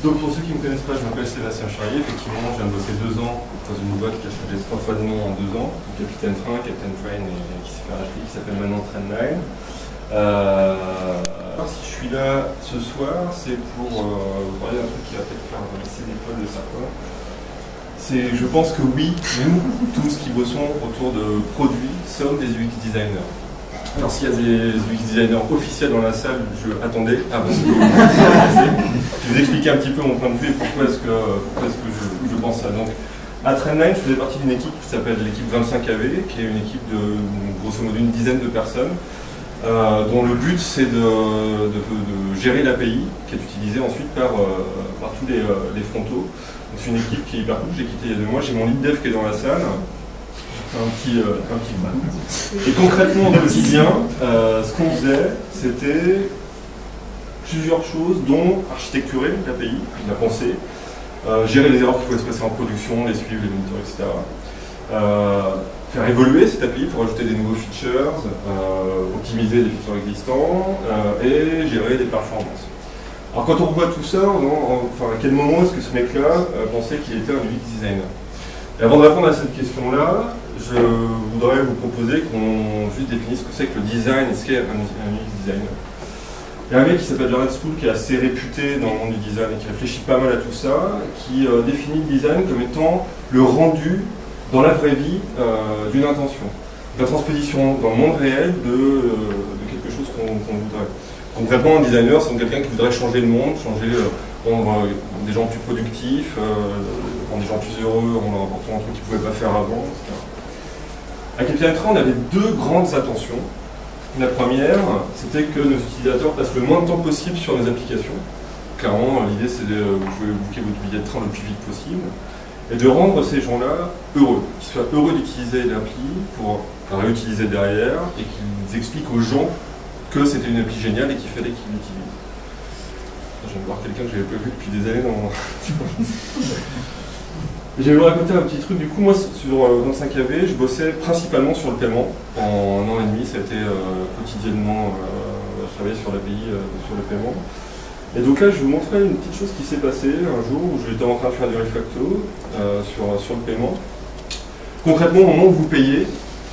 Donc pour ceux qui ne me connaissent pas, je m'appelle Sébastien Charrier. Effectivement, je viens de bosser 2 ans dans une boîte qui a changé 3 fois de nom en 2 ans. Capitaine Train, Captain Train, et qui s'est fait racheter, qui s'appelle maintenant Trainline. Si je suis là ce soir, c'est pour vous parler d'un truc qui va peut-être faire baisser l'épaule de certains. Je pense que oui, nous, tous qui bossons autour de produits, sommes des UX designers. Alors s'il y a des UX designers officiels dans la salle, attendez, avant de je vais vous expliquer un petit peu mon point de vue et pourquoi est-ce que je pense ça. Donc, à Trainline, je faisais partie d'une équipe qui s'appelle l'équipe 25AV, qui est une équipe de grosso modo une dizaine de personnes, dont le but c'est de gérer l'API qui est utilisée ensuite par tous les frontaux. C'est une équipe qui est hyper cool, j'ai quitté il y a 2 mois, j'ai mon lead dev qui est dans la salle. Un petit et concrètement, au quotidien, ce qu'on faisait, c'était plusieurs choses, dont architecturer l'API, la penser, gérer les erreurs qui pouvaient se passer en production, les suivre, les monitorer, etc. Faire évoluer cette API pour ajouter des nouveaux features, optimiser les features existants et gérer les performances. Alors quand on revoit tout ça, à quel moment est-ce que ce mec-là pensait qu'il était un UX designer? Et avant de répondre à cette question-là, je voudrais vous proposer qu'on juste définisse ce que c'est que le design et ce qu'est un UX designer. Il y a un mec qui s'appelle Jared Spool qui est assez réputé dans le monde du design et qui réfléchit pas mal à tout ça, qui définit le design comme étant le rendu dans la vraie vie d'une intention, la transposition dans le monde réel de quelque chose qu'on voudrait. Concrètement, un designer, c'est quelqu'un qui voudrait changer le monde, rendre des gens plus productifs, rendre des gens plus heureux, en leur apportant un truc qu'ils ne pouvaient pas faire avant, etc. À Capitaine Train, on avait 2 grandes attentions. La première, c'était que nos utilisateurs passent le moins de temps possible sur nos applications. Clairement, l'idée, c'est de vous pouvez booker votre billet de train le plus vite possible, et de rendre ces gens-là heureux, qu'ils soient heureux d'utiliser l'appli pour la réutiliser derrière, et qu'ils expliquent aux gens que c'était une appli géniale et qu'il fallait qu'ils l'utilisent. Je viens de voir quelqu'un que je n'avais pas vu depuis des années dans mon... Je vais vous raconter un petit truc. Du coup, moi, sur 25AV, je bossais principalement sur le paiement. En 1 an et demi, ça a été quotidiennement, je travaillais sur l'API, sur le paiement. Et donc là, je vais vous montrer une petite chose qui s'est passée un jour où j'étais en train de faire du refacto sur le paiement. Concrètement, au moment où vous payez,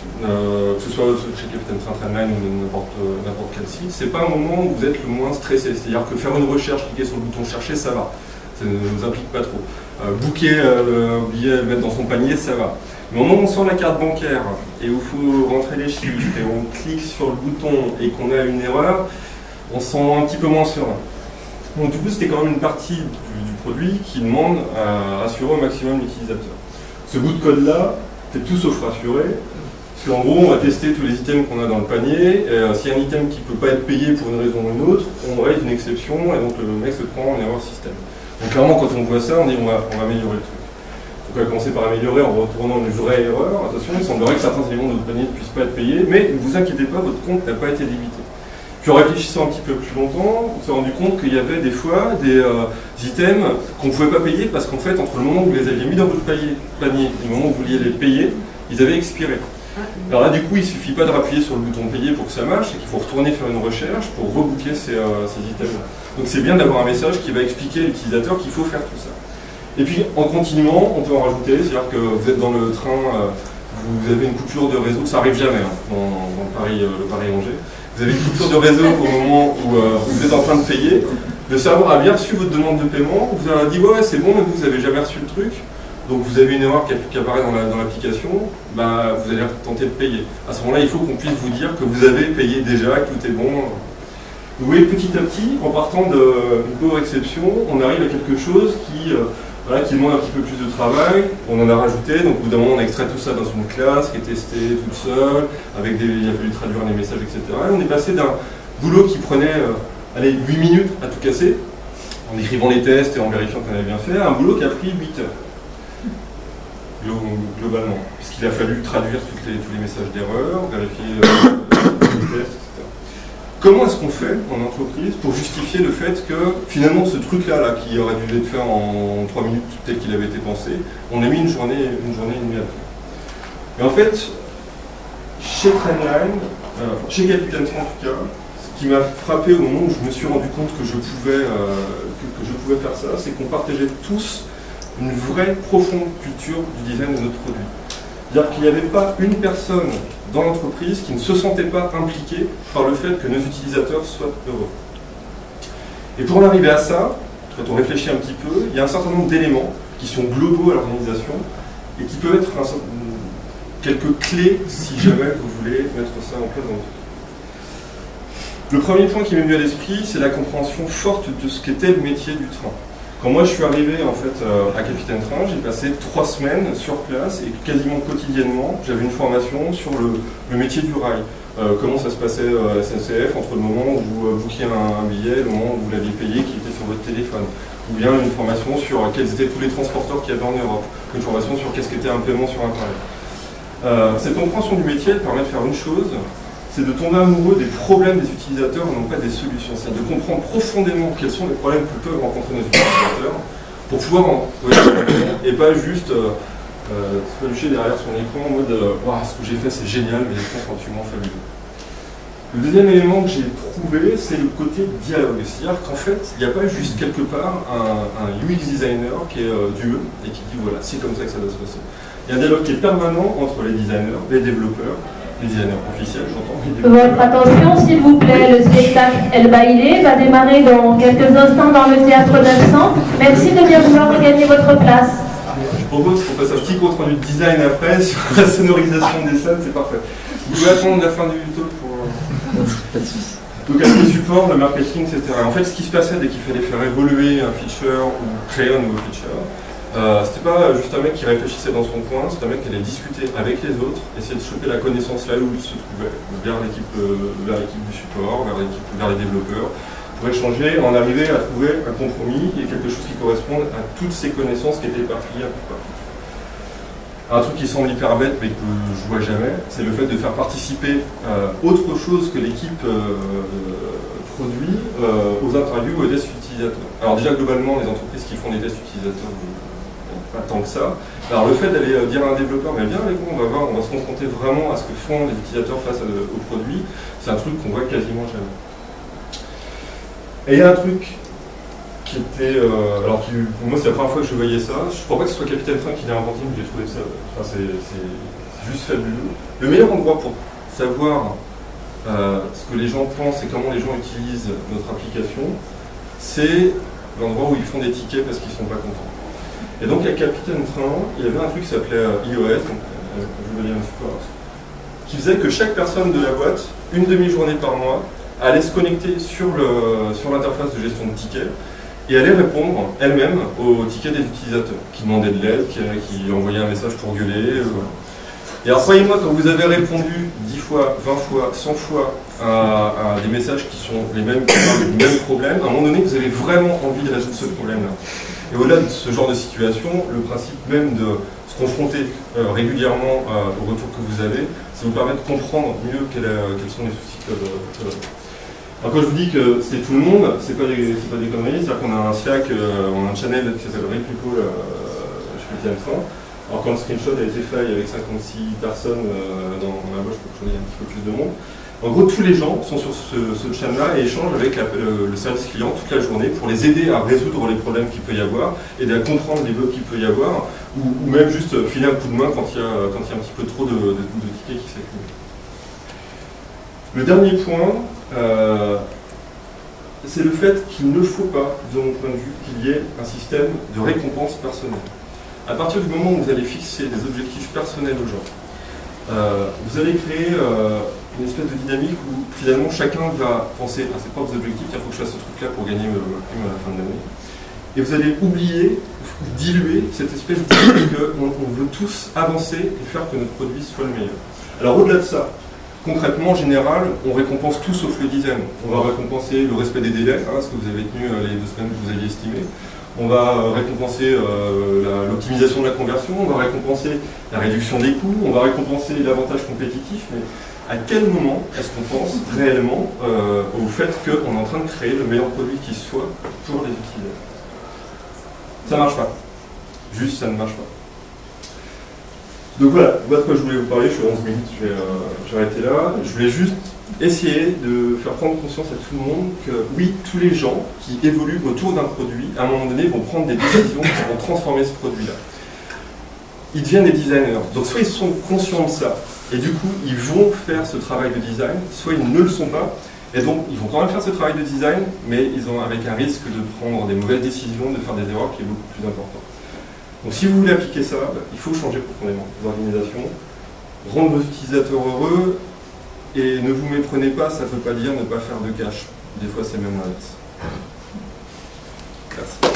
que ce soit chez Capitaine Trainline ou n'importe quel site, c'est pas un moment où vous êtes le moins stressé. C'est-à-dire que faire une recherche, cliquer sur le bouton chercher, ça va. Ça ne vous implique pas trop. Booker un billet, le mettre dans son panier, ça va. Mais au moment où on sort la carte bancaire et où il faut rentrer les chiffres et on clique sur le bouton et qu'on a une erreur, on se sent un petit peu moins serein. Donc du coup, c'était quand même une partie du produit qui demande à rassurer au maximum l'utilisateur. Ce bout de code-là, c'est tout sauf rassuré. Parce qu'en gros, on va tester tous les items qu'on a dans le panier. S'il y a un item qui ne peut pas être payé pour une raison ou une autre, on raise une exception et donc le mec se prend en erreur système. Donc clairement, quand on voit ça, on dit on va améliorer le truc. Donc on va commencer par améliorer en retournant une vraie erreur. Attention, il semblerait que certains éléments de votre panier ne puissent pas être payés, mais ne vous inquiétez pas, votre compte n'a pas été débité. Puis en réfléchissant un petit peu plus longtemps, on s'est rendu compte qu'il y avait des fois des items qu'on ne pouvait pas payer parce qu'en fait, entre le moment où vous les aviez mis dans votre panier et le moment où vous vouliez les payer, ils avaient expiré. Alors là, du coup, il ne suffit pas de rappuyer sur le bouton payer pour que ça marche, c'est qu'il faut retourner faire une recherche pour rebooker ces items. Donc c'est bien d'avoir un message qui va expliquer à l'utilisateur qu'il faut faire tout ça. Et puis, en continuant, on peut en rajouter, c'est-à-dire que vous êtes dans le train, vous avez une coupure de réseau, ça arrive jamais dans le Paris-Angers. Vous avez une coupure de réseau au moment où vous êtes en train de payer. Le serveur a bien reçu votre demande de paiement, vous a dit ouais c'est bon, mais vous n'avez jamais reçu le truc. Donc vous avez une erreur qui apparaît dans l'application, bah, vous allez tenter de payer. À ce moment-là, il faut qu'on puisse vous dire que vous avez payé déjà, que tout est bon. Vous voyez, petit à petit, en partant d'une pauvre exception, on arrive à quelque chose qui demande un petit peu plus de travail. On en a rajouté, donc au bout d'un moment, on a extrait tout ça dans une classe qui est testée toute seule, il a fallu traduire les messages, etc. Et on est passé d'un boulot qui prenait 8 minutes à tout casser, en écrivant les tests et en vérifiant qu'on avait bien fait, à un boulot qui a pris 8 heures. Globalement, puisqu'il a fallu traduire tous les messages d'erreur, vérifier les tests, etc. Comment est-ce qu'on fait en entreprise pour justifier le fait que finalement ce truc-là qui aurait dû être fait en 3 minutes tel qu'il avait été pensé, on a mis une journée et demie après. Et en fait, chez Trainline, chez Capitaine Train en tout cas, qui m'a frappé au moment où je me suis rendu compte que je pouvais faire ça, c'est qu'on partageait tous une vraie profonde culture du design de notre produit. C'est-à-dire qu'il n'y avait pas une personne dans l'entreprise qui ne se sentait pas impliquée par le fait que nos utilisateurs soient heureux. Et pour en arriver à ça, quand on réfléchit un petit peu, il y a un certain nombre d'éléments qui sont globaux à l'organisation et qui peuvent être quelques clés si jamais vous voulez mettre ça en place dans votre vie. Le premier point qui m'est venu à l'esprit, c'est la compréhension forte de ce qu'était le métier du train. Quand moi je suis arrivé en fait à Capitaine Train, j'ai passé 3 semaines sur place et quasiment quotidiennement, j'avais une formation sur le métier du rail. Comment ça se passait à la SNCF entre le moment où vous bookiez un billet et le moment où vous l'aviez payé qui était sur votre téléphone. Ou bien une formation sur quels étaient tous les transporteurs qu'il y avait en Europe. Une formation sur qu'est-ce qu'était un paiement sur Internet. Cette compréhension du métier elle permet de faire une chose, c'est de tomber amoureux des problèmes des utilisateurs et non pas des solutions. C'est-à-dire de comprendre profondément quels sont les problèmes que peuvent rencontrer nos utilisateurs pour pouvoir et pas juste se pelucher derrière son écran en mode wow, ce que j'ai fait c'est génial mais l'écran c'est absolument fabuleux. Le deuxième élément que j'ai trouvé, c'est le côté dialogue. C'est-à-dire qu'en fait, il n'y a pas juste quelque part un UX designer qui est Dieu et qui dit voilà, c'est comme ça que ça doit se passer. Il y a un dialogue qui est permanent entre les designers, les développeurs, les designers officiels, j'entends. Votre attention, s'il vous plaît, le spectacle El Baile va démarrer dans quelques instants dans le théâtre 900. Merci de bien vouloir regagner votre place. Je propose qu'on fasse un petit compte rendu de design après sur la sonorisation des scènes, c'est parfait. Vous pouvez attendre la fin du talk pour. Donc avec le support, le marketing, etc. En fait, ce qui se passait dès qu'il fallait faire évoluer un feature ou créer un nouveau feature, c'était pas juste un mec qui réfléchissait dans son coin, c'était un mec qui allait discuter avec les autres, essayer de choper la connaissance là où il se trouvait, vers l'équipe du support, vers les développeurs, pour échanger, en arriver à trouver un compromis et quelque chose qui corresponde à toutes ces connaissances qui étaient éparpillées un peu partout. Un truc qui semble hyper bête mais que je vois jamais, c'est le fait de faire participer autre chose que l'équipe produit aux interviews ou aux tests utilisateurs. Alors déjà globalement les entreprises qui font des tests utilisateurs pas tant que ça. Alors le fait d'aller dire à un développeur mais viens avec nous, on va se confronter vraiment à ce que font les utilisateurs face au produit, c'est un truc qu'on voit quasiment jamais. Et il y a un truc qui était, pour moi c'est la première fois que je voyais ça, je ne crois pas que ce soit Capitaine Train qui l'a inventé, mais j'ai trouvé ça, c'est juste fabuleux. Le meilleur endroit pour savoir ce que les gens pensent et comment les gens utilisent notre application, c'est l'endroit où ils font des tickets parce qu'ils ne sont pas contents. Et donc à Capitaine Train, il y avait un truc qui s'appelait iOS, donc, je vais lire un support, qui faisait que chaque personne de la boîte, une demi-journée par mois, allait se connecter sur l'interface de gestion de tickets et allait répondre elle-même aux tickets des utilisateurs, qui demandaient de l'aide, qui envoyaient un message pour gueuler. Et alors croyez-moi, quand vous avez répondu 10 fois, 20 fois, 100 fois à des messages qui sont les mêmes, qui parlent du même problème, à un moment donné, vous avez vraiment envie de résoudre ce problème-là. Et au-delà de ce genre de situation, le principe même de se confronter régulièrement au retour que vous avez, ça vous permet de comprendre mieux quels sont les soucis que Alors quand je vous dis que c'est tout le monde, c'est pas des conneries, c'est-à-dire qu'on a un Slack, on a un channel qui s'appelle Ray People chez Capitaine Train. Alors quand le screenshot a été fait avec 56 personnes dans la boîte, je crois que j'en ai un petit peu plus de monde. En gros, tous les gens sont sur ce channel-là et échangent avec le service client toute la journée pour les aider à résoudre les problèmes qu'il peut y avoir, aider à comprendre les bugs qu'il peut y avoir, ou même juste filer un coup de main quand il y a un petit peu trop de tickets qui s'accumulent. Le dernier point, c'est le fait qu'il ne faut pas, de mon point de vue, qu'il y ait un système de récompense personnelle. À partir du moment où vous allez fixer des objectifs personnels aux gens, vous allez créer une espèce de dynamique où finalement chacun va penser à ses propres objectifs, il faut que je fasse ce truc-là pour gagner ma prime à la fin de l'année. Et vous allez oublier, diluer cette espèce d'idée qu'on veut tous avancer et faire que notre produit soit le meilleur. Alors au-delà de ça, concrètement, en général, on récompense tout sauf le design. On va récompenser le respect des délais, ce que vous avez tenu les 2 semaines que vous aviez estimé. On va récompenser l'optimisation de la conversion, on va récompenser la réduction des coûts, on va récompenser l'avantage compétitif, mais à quel moment est-ce qu'on pense réellement au fait qu'on est en train de créer le meilleur produit qui soit pour les utilisateurs? Ça ne marche pas. Juste, ça ne marche pas. Donc voilà, de quoi je voulais vous parler, je suis à 11 minutes, je vais arrêter là. Je voulais juste essayer de faire prendre conscience à tout le monde que oui, tous les gens qui évoluent autour d'un produit, à un moment donné, vont prendre des décisions qui vont transformer ce produit-là. Ils deviennent des designers. Donc soit ils sont conscients de ça, et du coup, ils vont faire ce travail de design, soit ils ne le sont pas, et donc ils vont quand même faire ce travail de design, mais ils ont avec un risque de prendre des mauvaises décisions, de faire des erreurs qui est beaucoup plus important. Donc si vous voulez appliquer ça, il faut changer profondément l'organisation, rendre vos utilisateurs heureux, et ne vous méprenez pas, ça ne veut pas dire ne pas faire de cash. Des fois, c'est même l'inverse. Merci.